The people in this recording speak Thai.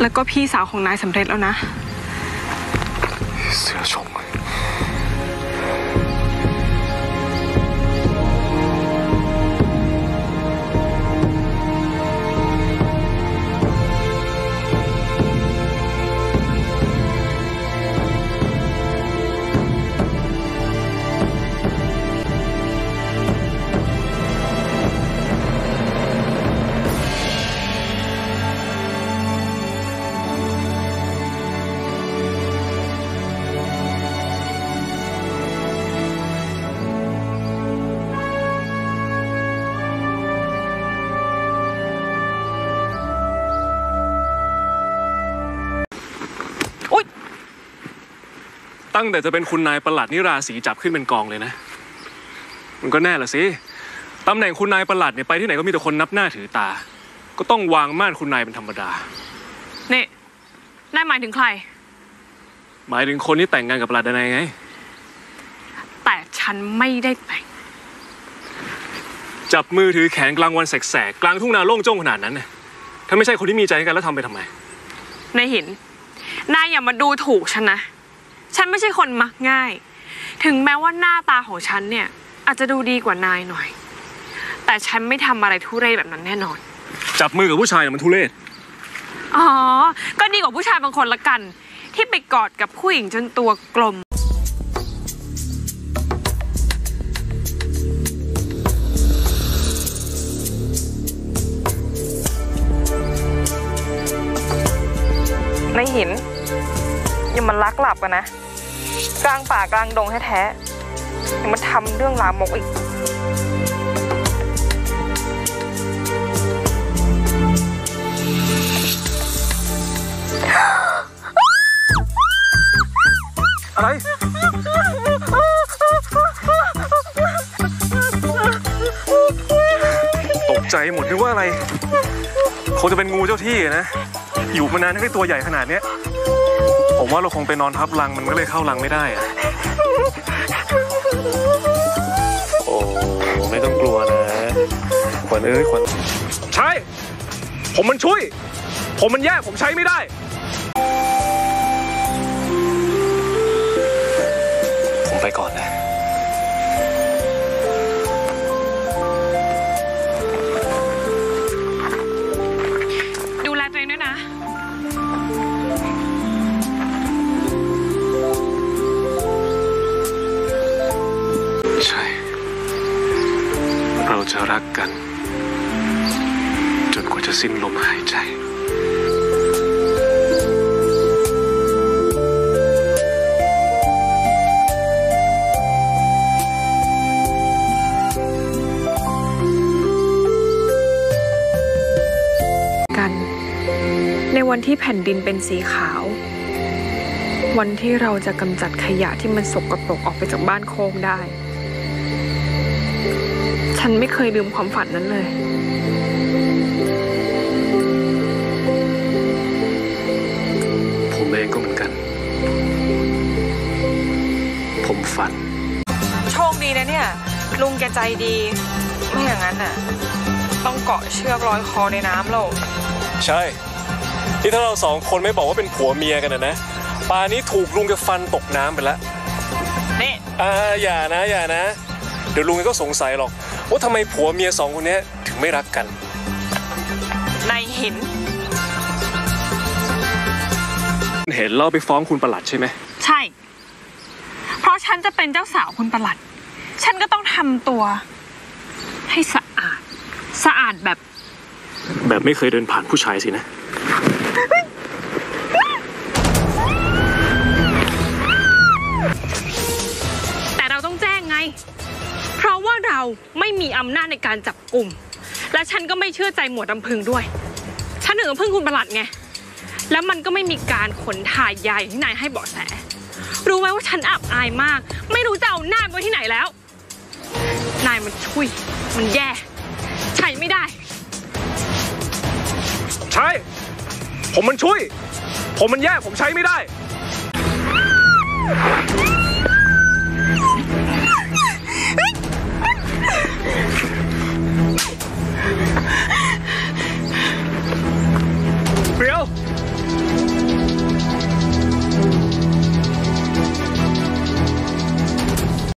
แล้วก็พี่สาวของนายสำเร็จแล้วนะเสือชงตั้งแต่จะเป็นคุณนายประหลัดนี่ราศีจับขึ้นเป็นกองเลยนะมันก็แน่ละสิตำแหน่งคุณนายประหลัดเนี่ยไปที่ไหนก็มีแต่คนนับหน้าถือตาก็ต้องวางม่านคุณนายเป็นธรรมดานี่นายหมายถึงใครหมายถึงคนที่แต่งงานกับประหลัดนายไงแต่ฉันไม่ได้แต่งจับมือถือแขนกลางวันแสกๆกลางทุ่งนาโล่งโจ้งขนาดนั้นเนี่ยถ้าไม่ใช่คนที่มีใจกันแล้วทำไปทำไมนายเห็นนายอย่ามาดูถูกฉันนะฉันไม่ใช่คนมักง่ายถึงแม้ว่าหน้าตาของฉันเนี่ยอาจจะดูดีกว่านายหน่อยแต่ฉันไม่ทำอะไรทุเรศแบบนั้นแน่นอนจับมือกับผู้ชายมันทุเรศอ๋อก็ดีกว่าผู้ชายบางคนละกันที่ไปกอดกับผู้หญิงจนตัวกลมนายหินอย่ามันลักหลับกันนะกลางป่ากลางดงแท้ๆอย่ามาทำเรื่องลามกอีกอะไรตกใจหมดนึกว่าอะไรคงจะเป็นงูเจ้าที่นะอยู่มานานให้ตัวใหญ่ขนาดนี้ผมว่าเราคงไปนอนทับรังมันก็เลยเข้ารังไม่ได้อะโอ้ไม่ต้องกลัวนะขวัญขวัญใช่ผมมันช่วยผมมันแย่ผมใช้ไม่ได้ผมไปก่อนนะดูแลตัวเองด้วยนะใช่เราจะรักกันจนกว่าจะสิ้นลมหายใจกันในวันที่แผ่นดินเป็นสีขาววันที่เราจะกำจัดขยะที่มันสกปรกออกไปจากบ้านโคกได้ฉันไม่เคยลืมความฝันนั้นเลยผมเองก็เหมือนกันผมฝันโชคดีนะเนี่ยลุงแกใจดีไม่อย่างนั้นน่ะต้องเกาะเชือกร้อยคอในน้ำเราใช่ที่ถ้าเราสองคนไม่บอกว่าเป็นผัวเมียกันนะป่านนี้ถูกลุงแกฟันตกน้ำไปแล้วนี่อย่านะเดี๋ยวลุงก็สงสัยหรอกว่าทำไมผัวเมียสองคนนี้ถึงไม่รักกันนายเห็นเราไปฟ้องคุณประหลัดใช่ไหมใช่เพราะฉันจะเป็นเจ้าสาวคุณประหลัดฉันก็ต้องทำตัวให้สะอาดแบบไม่เคยเดินผ่านผู้ชายสินะแต่เราต้องแจ้งไงเพราะว่าเราไม่มีอำนาจในการจับกุมและฉันก็ไม่เชื่อใจหมวดลำพึงด้วยฉันถึงพึ่งคุณประหลัดไงแล้วมันก็ไม่มีการขนถ่ายยาอย่างที่นายให้เบาะแสรู้ไหมว่าฉันอับอายมากไม่รู้จะเอาหน้าไว้ที่ไหนแล้วนายมันช่วยมันแย่ใช้ไม่ได้ใช่ผมมันช่วยผมมันแย่ผมใช้ไม่ได้